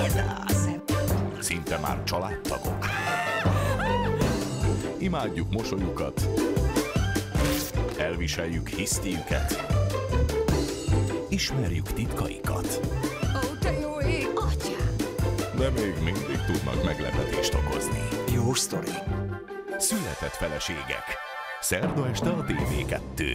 Szinte már családtagok. Imádjuk mosolyukat, elviseljük hisztiüket, ismerjük titkaikat. Ó, te jó ég! Atyám! De még mindig tudnak meglepetést okozni. Jó sztori. Született feleségek. Szerda este a TV2.